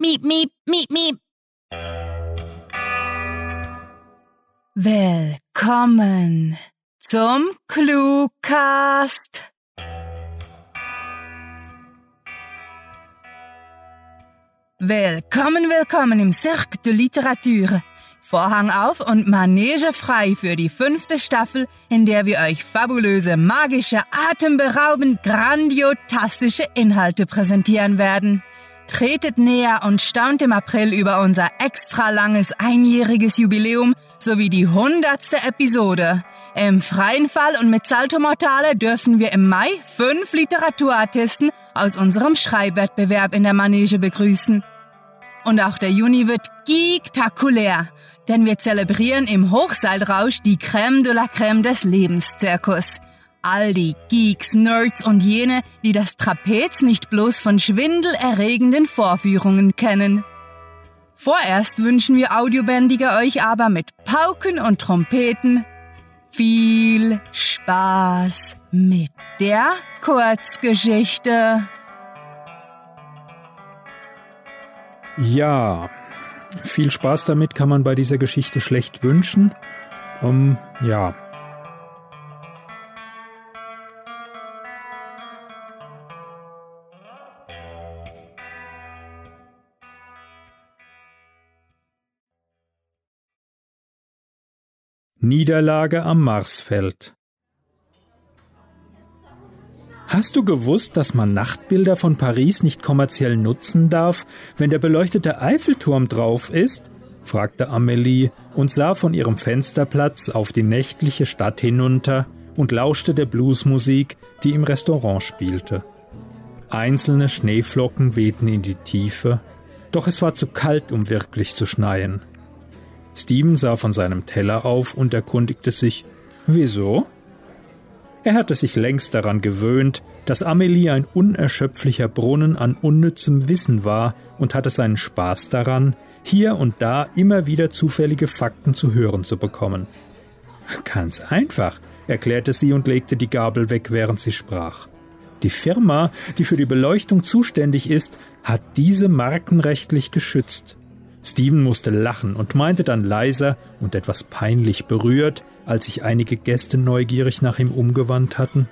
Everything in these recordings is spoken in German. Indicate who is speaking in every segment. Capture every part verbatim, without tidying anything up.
Speaker 1: Miep, miep, miep, miep. Willkommen zum Cluecast. Willkommen, willkommen im Cirque de Literature. Vorhang auf und Manege frei für die fünfte Staffel, in der wir euch fabulöse, magische, atemberaubend grandiotastische Inhalte präsentieren werden. Tretet näher und staunt im April über unser extra langes einjähriges Jubiläum sowie die hundertste Episode. Im freien Fall und mit Salto Mortale dürfen wir im Mai fünf Literaturartisten aus unserem Schreibwettbewerb in der Manege begrüßen. Und auch der Juni wird geektakulär, denn wir zelebrieren im Hochseilrausch die Crème de la Crème des Lebenszirkus. All die Geeks, Nerds und jene, die das Trapez nicht bloß von schwindelerregenden Vorführungen kennen. Vorerst wünschen wir Audiobändige euch aber mit Pauken und Trompeten viel Spaß mit der Kurzgeschichte.
Speaker 2: Ja, viel Spaß damit kann man bei dieser Geschichte schlecht wünschen. Um, ja. Niederlage am Marsfeld. Hast du gewusst, dass man Nachtbilder von Paris nicht kommerziell nutzen darf, wenn der beleuchtete Eiffelturm drauf ist? Fragte Amelie und sah von ihrem Fensterplatz auf die nächtliche Stadt hinunter und lauschte der Bluesmusik, die im Restaurant spielte. Einzelne Schneeflocken wehten in die Tiefe, doch es war zu kalt, um wirklich zu schneien. Steven sah von seinem Teller auf und erkundigte sich, wieso? Er hatte sich längst daran gewöhnt, dass Amelie ein unerschöpflicher Brunnen an unnützem Wissen war und hatte seinen Spaß daran, hier und da immer wieder zufällige Fakten zu hören zu bekommen. Ganz einfach, erklärte sie und legte die Gabel weg, während sie sprach. Die Firma, die für die Beleuchtung zuständig ist, hat diese markenrechtlich geschützt. Steven musste lachen und meinte dann leiser und etwas peinlich berührt, als sich einige Gäste neugierig nach ihm umgewandt hatten.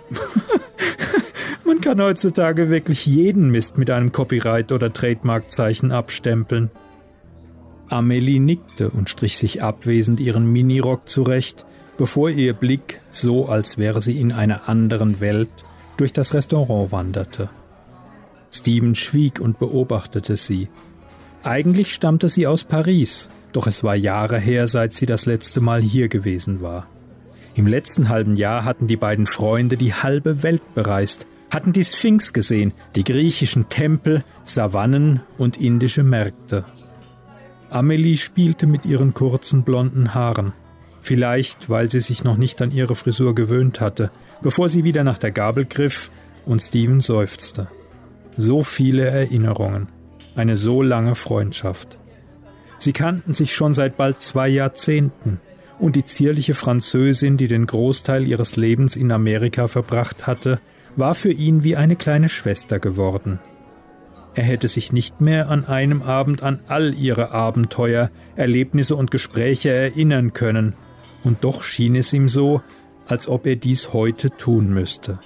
Speaker 2: Man kann heutzutage wirklich jeden Mist mit einem Copyright- oder Trademarkzeichen abstempeln. Amelie nickte und strich sich abwesend ihren Minirock zurecht, bevor ihr Blick, so als wäre sie in einer anderen Welt, durch das Restaurant wanderte. Steven schwieg und beobachtete sie. Eigentlich stammte sie aus Paris, doch es war Jahre her, seit sie das letzte Mal hier gewesen war. Im letzten halben Jahr hatten die beiden Freunde die halbe Welt bereist, hatten die Sphinx gesehen, die griechischen Tempel, Savannen und indische Märkte. Amelie spielte mit ihren kurzen blonden Haaren, vielleicht weil sie sich noch nicht an ihre Frisur gewöhnt hatte, bevor sie wieder nach der Gabel griff und Steven seufzte. So viele Erinnerungen. Eine so lange Freundschaft. Sie kannten sich schon seit bald zwei Jahrzehnten und die zierliche Französin, die den Großteil ihres Lebens in Amerika verbracht hatte, war für ihn wie eine kleine Schwester geworden. Er hätte sich nicht mehr an einem Abend an all ihre Abenteuer, Erlebnisse und Gespräche erinnern können, und doch schien es ihm so, als ob er dies heute tun müsste.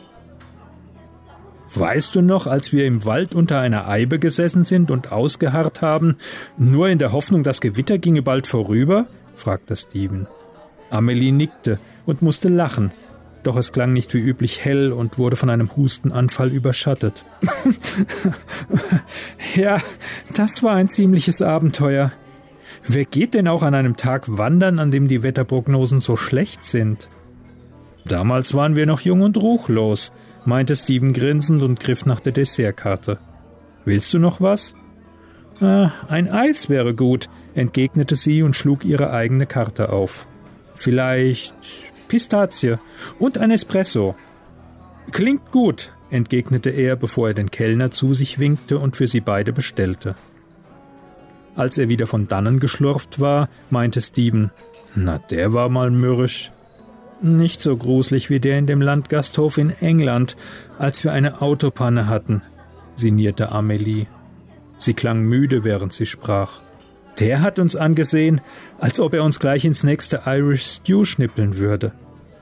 Speaker 2: Weißt du noch, als wir im Wald unter einer Eibe gesessen sind und ausgeharrt haben, nur in der Hoffnung, das Gewitter ginge bald vorüber? Fragte Steven. Amelie nickte und musste lachen, doch es klang nicht wie üblich hell und wurde von einem Hustenanfall überschattet. Ja, das war ein ziemliches Abenteuer. Wer geht denn auch an einem Tag wandern, an dem die Wetterprognosen so schlecht sind? Damals waren wir noch jung und ruchlos, meinte Steven grinsend und griff nach der Dessertkarte. Willst du noch was? Ah, ein Eis wäre gut, entgegnete sie und schlug ihre eigene Karte auf. Vielleicht Pistazie und ein Espresso. Klingt gut, entgegnete er, bevor er den Kellner zu sich winkte und für sie beide bestellte. Als er wieder von dannen geschlurft war, meinte Steven, na, der war mal mürrisch. Nicht so gruselig wie der in dem Landgasthof in England, als wir eine Autopanne hatten, sinnierte Amelie. Sie klang müde, während sie sprach. Der hat uns angesehen, als ob er uns gleich ins nächste Irish Stew schnippeln würde.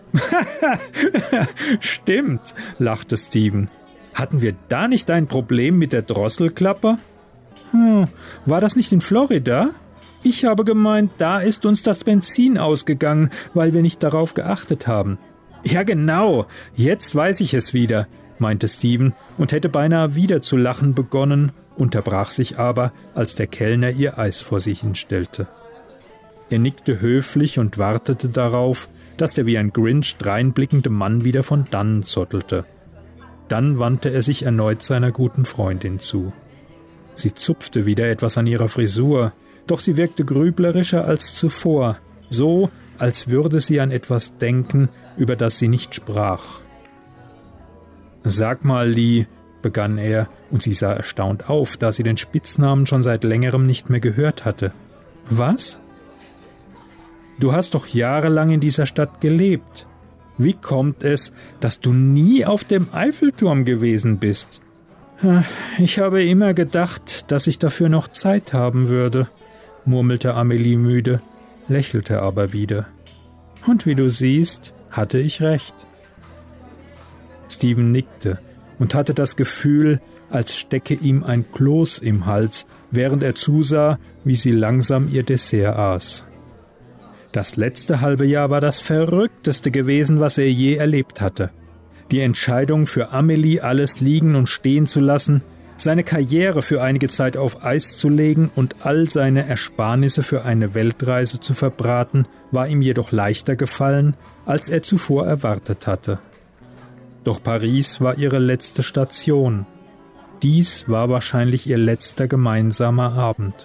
Speaker 2: Stimmt, lachte Stephen. Hatten wir da nicht ein Problem mit der Drosselklappe? Hm, war das nicht in Florida? Ich habe gemeint, da ist uns das Benzin ausgegangen, weil wir nicht darauf geachtet haben. Ja genau, jetzt weiß ich es wieder, meinte Stephen und hätte beinahe wieder zu lachen begonnen, unterbrach sich aber, als der Kellner ihr Eis vor sich hinstellte. Er nickte höflich und wartete darauf, dass der wie ein Grinch dreinblickende Mann wieder von dannen zottelte. Dann wandte er sich erneut seiner guten Freundin zu. Sie zupfte wieder etwas an ihrer Frisur, doch sie wirkte grüblerischer als zuvor, so, als würde sie an etwas denken, über das sie nicht sprach. »Sag mal, Lee«, begann er, und sie sah erstaunt auf, da sie den Spitznamen schon seit längerem nicht mehr gehört hatte. »Was?« »Du hast doch jahrelang in dieser Stadt gelebt. Wie kommt es, dass du nie auf dem Eiffelturm gewesen bist?« »Ich habe immer gedacht, dass ich dafür noch Zeit haben würde«, murmelte Amelie müde, lächelte aber wieder. »Und wie du siehst, hatte ich recht.« Stephen nickte und hatte das Gefühl, als stecke ihm ein Kloß im Hals, während er zusah, wie sie langsam ihr Dessert aß. Das letzte halbe Jahr war das Verrückteste gewesen, was er je erlebt hatte. Die Entscheidung für Amelie, alles liegen und stehen zu lassen, seine Karriere für einige Zeit auf Eis zu legen und all seine Ersparnisse für eine Weltreise zu verbraten, war ihm jedoch leichter gefallen, als er zuvor erwartet hatte. Doch Paris war ihre letzte Station. Dies war wahrscheinlich ihr letzter gemeinsamer Abend.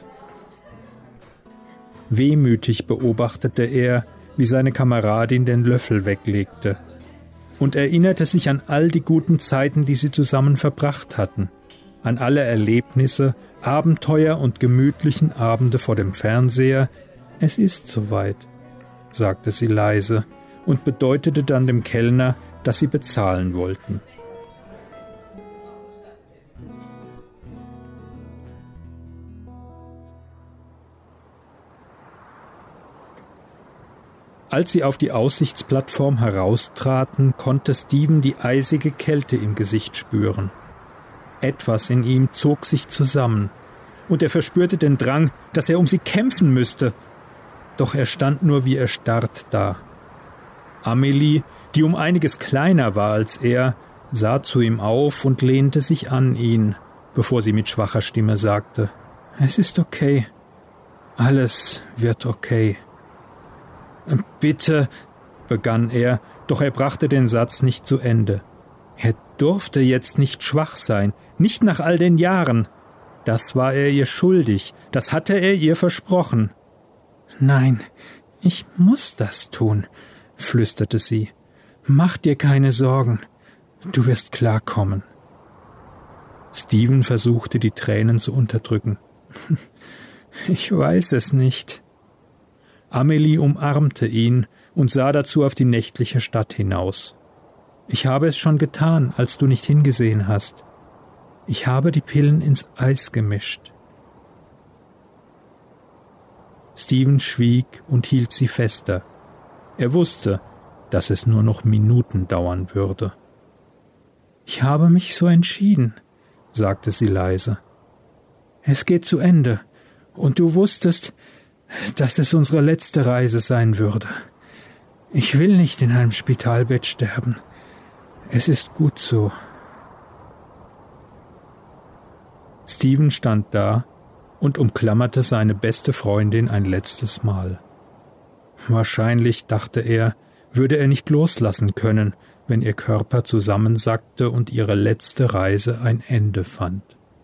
Speaker 2: Wehmütig beobachtete er, wie seine Kameradin den Löffel weglegte, und erinnerte sich an all die guten Zeiten, die sie zusammen verbracht hatten, an alle Erlebnisse, Abenteuer und gemütlichen Abende vor dem Fernseher. »Es ist soweit«, sagte sie leise und bedeutete dann dem Kellner, dass sie bezahlen wollten. Als sie auf die Aussichtsplattform heraustraten, konnte Stephen die eisige Kälte im Gesicht spüren. Etwas in ihm zog sich zusammen, und er verspürte den Drang, dass er um sie kämpfen müsste. Doch er stand nur wie erstarrt da. Amelie, die um einiges kleiner war als er, sah zu ihm auf und lehnte sich an ihn, bevor sie mit schwacher Stimme sagte: »Es ist okay. Alles wird okay.« »Bitte«, begann er, doch er brachte den Satz nicht zu Ende. Er durfte jetzt nicht schwach sein, nicht nach all den Jahren. Das war er ihr schuldig, das hatte er ihr versprochen. »Nein, ich muss das tun«, flüsterte sie. »Mach dir keine Sorgen, du wirst klarkommen.« Stephen versuchte, die Tränen zu unterdrücken. »Ich weiß es nicht.« Amelie umarmte ihn und sah dazu auf die nächtliche Stadt hinaus. »Ich habe es schon getan, als du nicht hingesehen hast. Ich habe die Pillen ins Eis gemischt.« Stephen schwieg und hielt sie fester. Er wusste, dass es nur noch Minuten dauern würde. »Ich habe mich so entschieden«, sagte sie leise. »Es geht zu Ende, und du wusstest, dass es unsere letzte Reise sein würde. Ich will nicht in einem Spitalbett sterben. Es ist gut so.« Stephen stand da und umklammerte seine beste Freundin ein letztes Mal. Wahrscheinlich, dachte er, würde er nicht loslassen können, wenn ihr Körper zusammensackte und ihre letzte Reise ein Ende fand.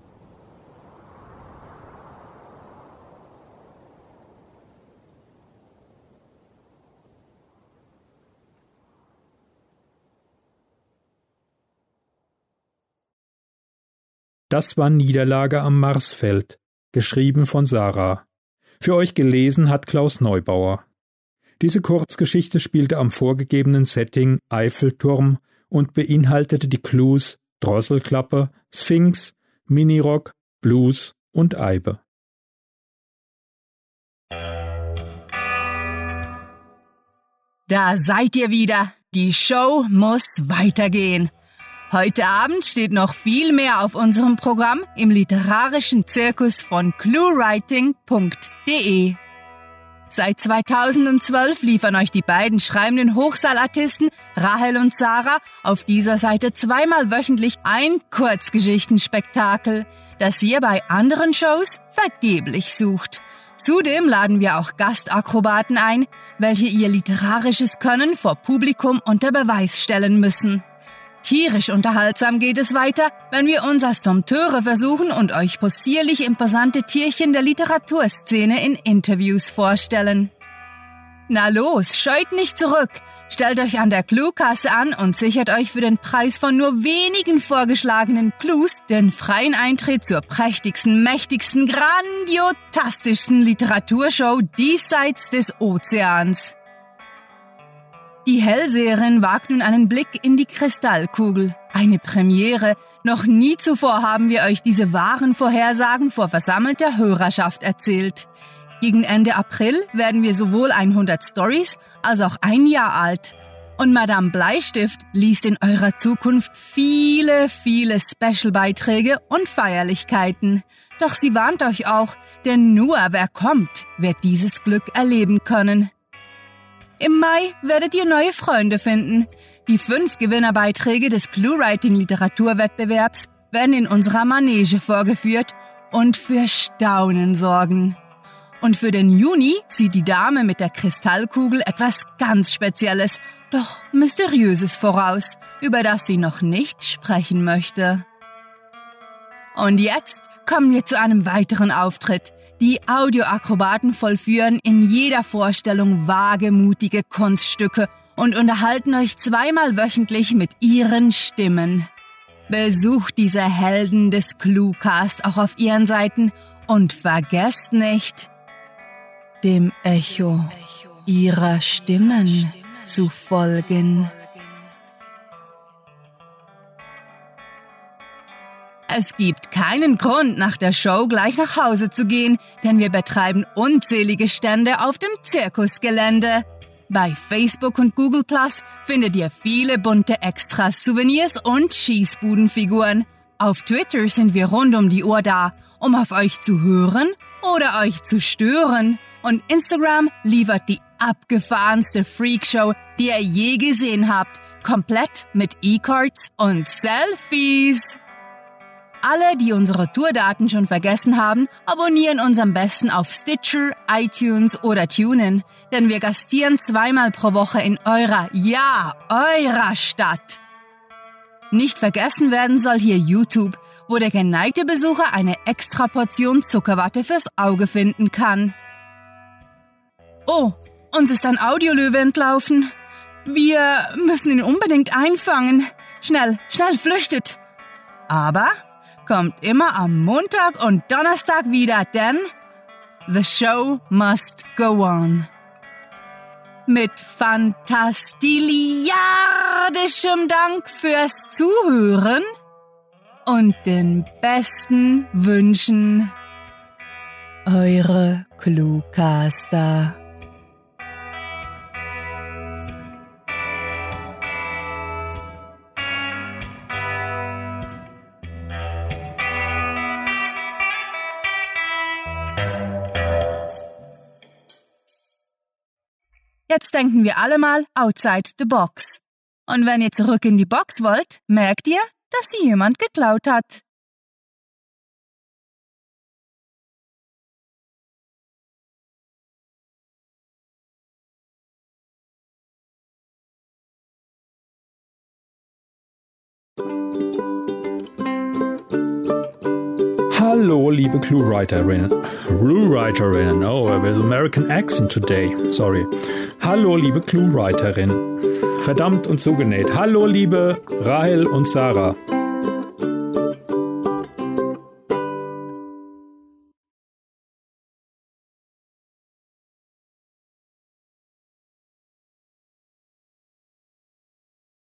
Speaker 2: Das war Niederlage am Marsfeld, geschrieben von Sarah. Für euch gelesen hat Klaus Neubauer. Diese Kurzgeschichte spielte am vorgegebenen Setting Eiffelturm und beinhaltete die Clues Drosselklappe, Sphinx, Minirock, Blues und Eibe.
Speaker 1: Da seid ihr wieder. Die Show muss weitergehen. Heute Abend steht noch viel mehr auf unserem Programm im literarischen Zirkus von cluewriting punkt de. Seit zweitausendzwölf liefern euch die beiden schreibenden Hochsaalartisten Rahel und Sarah auf dieser Seite zweimal wöchentlich ein Kurzgeschichtenspektakel, das ihr bei anderen Shows vergeblich sucht. Zudem laden wir auch Gastakrobaten ein, welche ihr literarisches Können vor Publikum unter Beweis stellen müssen. Tierisch unterhaltsam geht es weiter, wenn wir uns als Dompteure versuchen und euch possierlich imposante Tierchen der Literaturszene in Interviews vorstellen. Na los, scheut nicht zurück, stellt euch an der Cluekasse an und sichert euch für den Preis von nur wenigen vorgeschlagenen Clues den freien Eintritt zur prächtigsten, mächtigsten, grandiotastischsten Literaturshow diesseits des Ozeans. Die Hellseherin wagt nun einen Blick in die Kristallkugel. Eine Premiere. Noch nie zuvor haben wir euch diese wahren Vorhersagen vor versammelter Hörerschaft erzählt. Gegen Ende April werden wir sowohl hundert Stories als auch ein Jahr alt. Und Madame Bleistift liest in eurer Zukunft viele, viele Special-Beiträge und Feierlichkeiten. Doch sie warnt euch auch, denn nur wer kommt, wird dieses Glück erleben können. Im Mai werdet ihr neue Freunde finden. Die fünf Gewinnerbeiträge des ClueWriting-Literaturwettbewerbs werden in unserer Manege vorgeführt und für Staunen sorgen. Und für den Juni sieht die Dame mit der Kristallkugel etwas ganz Spezielles, doch Mysteriöses voraus, über das sie noch nicht sprechen möchte. Und jetzt kommen wir zu einem weiteren Auftritt. Die Audioakrobaten vollführen in jeder Vorstellung wagemutige Kunststücke und unterhalten euch zweimal wöchentlich mit ihren Stimmen. Besucht diese Helden des Cluecast auch auf ihren Seiten und vergesst nicht, dem Echo ihrer Stimmen zu folgen. Es gibt keinen Grund, nach der Show gleich nach Hause zu gehen, denn wir betreiben unzählige Stände auf dem Zirkusgelände. Bei Facebook und Google Plus findet ihr viele bunte Extras, Souvenirs und Schießbudenfiguren. Auf Twitter sind wir rund um die Uhr da, um auf euch zu hören oder euch zu stören. Und Instagram liefert die abgefahrenste Freakshow, die ihr je gesehen habt, komplett mit E-Cards und Selfies. Alle, die unsere Tourdaten schon vergessen haben, abonnieren uns am besten auf Stitcher, iTunes oder TuneIn, denn wir gastieren zweimal pro Woche in eurer, ja, eurer Stadt. Nicht vergessen werden soll hier YouTube, wo der geneigte Besucher eine extra Portion Zuckerwatte fürs Auge finden kann. Oh, uns ist ein Audiolöwe entlaufen. Wir müssen ihn unbedingt einfangen. Schnell, schnell, flüchtet. Aber kommt immer am Montag und Donnerstag wieder, denn the show must go on. Mit fantastiliardischem Dank fürs Zuhören und den besten Wünschen, eure Cluecaster. Jetzt denken wir alle mal outside the box. Und wenn ihr zurück in die Box wollt, merkt ihr, dass sie jemand geklaut hat.
Speaker 2: Hallo, liebe Cluewriterin. Cluewriterin. Oh, there's American accent today. Sorry. Hallo, liebe Cluewriterin. Verdammt und zugenäht. Hallo, liebe Rahel und Sarah.